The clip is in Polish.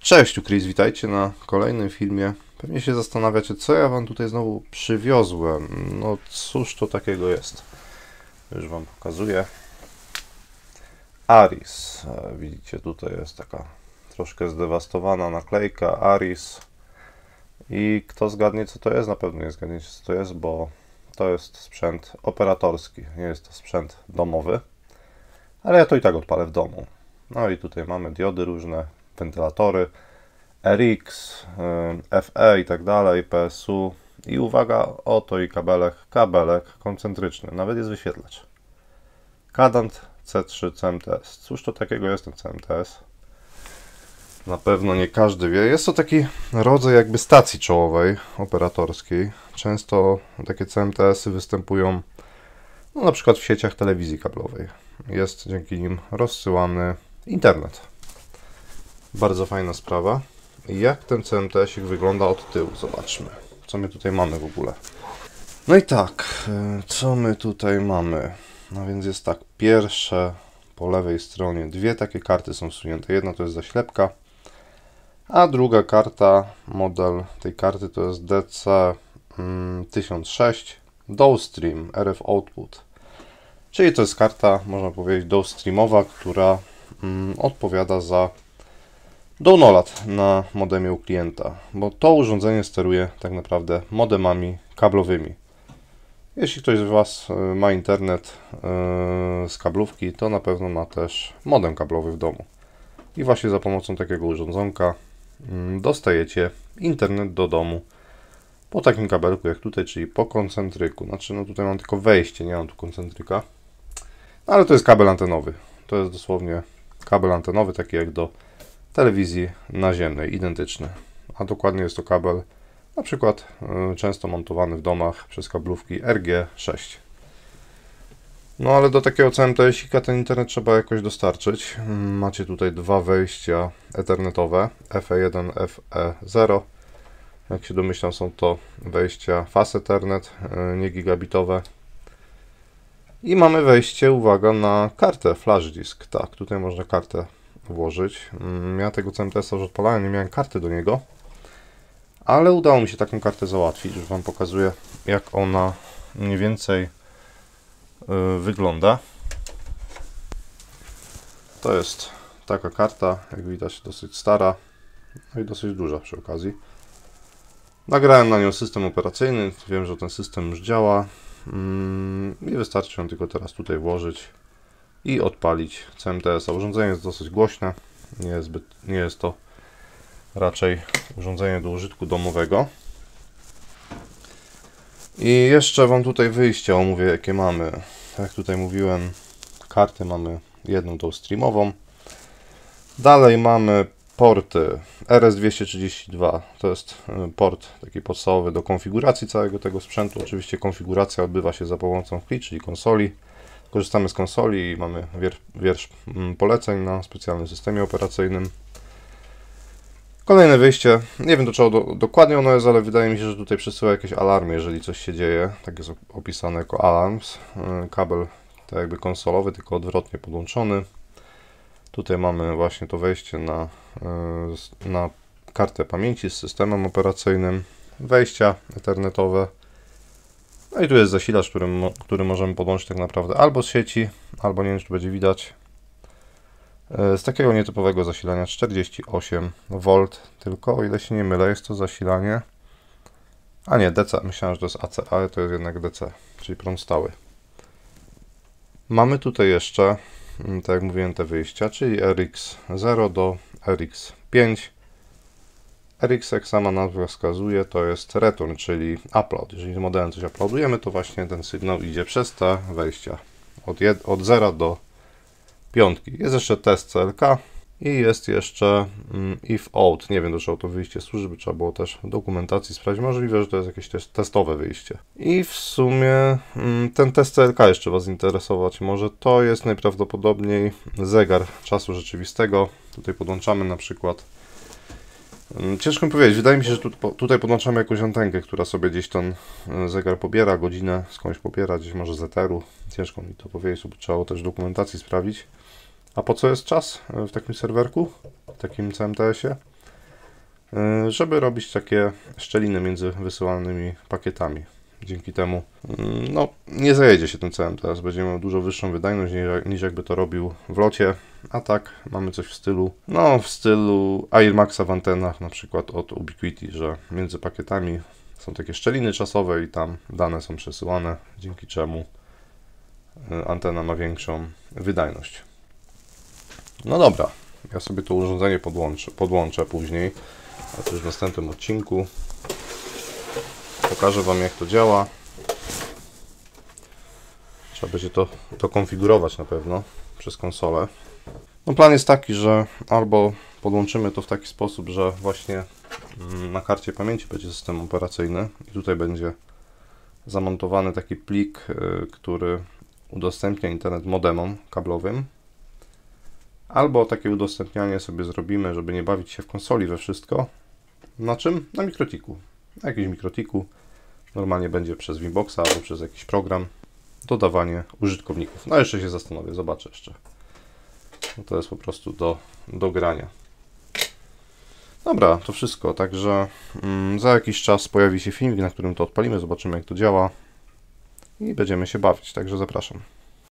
Cześć, tu Chris, witajcie na kolejnym filmie. Pewnie się zastanawiacie, co ja wam tutaj znowu przywiozłem. No cóż to takiego jest. Już wam pokazuję. Aris. Widzicie, tutaj jest taka troszkę zdewastowana naklejka Aris. I kto zgadnie, co to jest? Na pewno nie zgadniecie, co to jest, bo to jest sprzęt operatorski. Nie jest to sprzęt domowy. Ale ja to i tak odpalę w domu. No i tutaj mamy diody różne, wentylatory, RX, FE i tak dalej, PSU. I uwaga, oto i kabelek koncentryczny, nawet jest wyświetlacz. Cadent C3 CMTS. Cóż to takiego jest ten CMTS? Na pewno nie każdy wie. Jest to taki rodzaj jakby stacji czołowej operatorskiej. Często takie CMTS-y występują na przykład w sieciach telewizji kablowej. Jest dzięki nim rozsyłany internet. Bardzo fajna sprawa. Jak ten CMTS-ik wygląda od tyłu? Zobaczmy, co my tutaj mamy w ogóle. No i tak, co my tutaj mamy? No więc jest tak, pierwsze po lewej stronie dwie takie karty są wsunięte. Jedna to jest zaślepka, a druga karta, model tej karty to jest DC1006 Downstream RF Output. Czyli to jest karta, można powiedzieć, downstreamowa, która odpowiada za download na modemie u klienta, bo to urządzenie steruje tak naprawdę modemami kablowymi. Jeśli ktoś z Was ma internet z kablówki, to na pewno ma też modem kablowy w domu. I właśnie za pomocą takiego urządzonka dostajecie internet do domu po takim kabelku jak tutaj, czyli po koncentryku. Znaczy, no tutaj mam tylko wejście, nie mam tu koncentryka, ale to jest kabel antenowy. To jest dosłownie kabel antenowy, taki jak do telewizji naziemnej, identyczny. A dokładnie jest to kabel na przykład często montowany w domach przez kablówki RG6. No ale do takiego CMTS-ika ten internet trzeba jakoś dostarczyć. Macie tutaj dwa wejścia ethernetowe, FE1, FE0. Jak się domyślam, są to wejścia Fast Ethernet, nie gigabitowe. I mamy wejście, uwaga, na kartę flash disk. Tak, tutaj można kartę włożyć. Ja tego CMTS-a już odpalałem, nie miałem karty do niego, ale udało mi się taką kartę załatwić. Już Wam pokazuję, jak ona mniej więcej wygląda. To jest taka karta, jak widać, dosyć stara, no i dosyć duża przy okazji. Nagrałem na nią system operacyjny, wiem, że ten system już działa i wystarczy ją tylko teraz tutaj włożyć i odpalić CMTS-a. Urządzenie jest dosyć głośne, nie jest to raczej urządzenie do użytku domowego. I jeszcze Wam tutaj wyjścia omówię, jakie mamy. Tak jak tutaj mówiłem, kartę mamy jedną tą streamową. Dalej mamy porty RS232, to jest port taki podstawowy do konfiguracji całego tego sprzętu. Oczywiście konfiguracja odbywa się za pomocą FLI, czyli konsoli. Korzystamy z konsoli i mamy wiersz poleceń na specjalnym systemie operacyjnym. Kolejne wyjście, nie wiem do czego dokładnie ono jest, ale wydaje mi się, że tutaj przesyła jakieś alarmy, jeżeli coś się dzieje. Tak jest opisane jako alarms. Kabel tak jakby konsolowy, tylko odwrotnie podłączony. Tutaj mamy właśnie to wejście na kartę pamięci z systemem operacyjnym. Wejścia ethernetowe. No i tu jest zasilacz, który możemy podłączyć tak naprawdę albo z sieci, albo nie wiem, czy to będzie widać. Z takiego nietypowego zasilania 48V, tylko o ile się nie mylę, jest to zasilanie, a nie DC, myślałem, że to jest AC, ale to jest jednak DC, czyli prąd stały. Mamy tutaj jeszcze, tak jak mówiłem, te wyjścia, czyli RX0 do RX5. RX, jak sama nazwa wskazuje, to jest return, czyli upload. Jeżeli modelem coś uploadujemy, to właśnie ten sygnał idzie przez te wejścia od 0 do 5. Jest jeszcze test CLK i jest jeszcze if out. Nie wiem, do czego to wyjście służy, by trzeba było też w dokumentacji sprawdzić. Możliwe, że to jest jakieś też testowe wyjście. I w sumie ten test CLK jeszcze Was interesować może. To jest najprawdopodobniej zegar czasu rzeczywistego. Tutaj podłączamy na przykład. Ciężko mi powiedzieć, wydaje mi się, że tutaj podłączamy jakąś antenkę, która sobie gdzieś ten zegar pobiera, godzinę skądś pobiera, gdzieś może z eteru. Ciężko mi to powiedzieć, bo trzeba też w dokumentacji sprawdzić. A po co jest czas w takim serwerku, w takim CMTS-ie? żeby robić takie szczeliny między wysyłanymi pakietami. Dzięki temu no, nie zajedzie się tym celem. Teraz będziemy miał dużo wyższą wydajność niż jakby to robił w locie. A tak mamy coś w stylu AirMaxa w antenach, na przykład od Ubiquiti, że między pakietami są takie szczeliny czasowe i tam dane są przesyłane, dzięki czemu antena ma większą wydajność. No dobra, ja sobie to urządzenie podłączę później, a to już w następnym odcinku. Pokażę Wam, jak to działa. Trzeba będzie to dokonfigurować na pewno przez konsolę. No plan jest taki, że albo podłączymy to w taki sposób, że właśnie na karcie pamięci będzie system operacyjny i tutaj będzie zamontowany taki plik, który udostępnia internet modemom kablowym. Albo takie udostępnianie sobie zrobimy, żeby nie bawić się w konsoli we wszystko. Na czym? Na mikrotiku. Na jakimś mikrotiku. Normalnie będzie przez Vboxa albo przez jakiś program dodawanie użytkowników. No jeszcze się zastanowię, zobaczę jeszcze. No to jest po prostu do grania. Dobra, to wszystko. Także za jakiś czas pojawi się filmik, na którym to odpalimy, zobaczymy, jak to działa i będziemy się bawić. Także zapraszam.